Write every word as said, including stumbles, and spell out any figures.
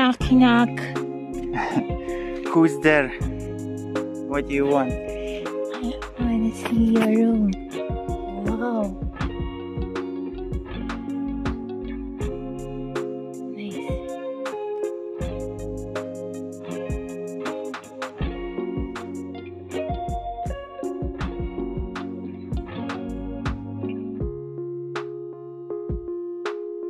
Knock, knock. Who's there? What do you want? I want to see your room.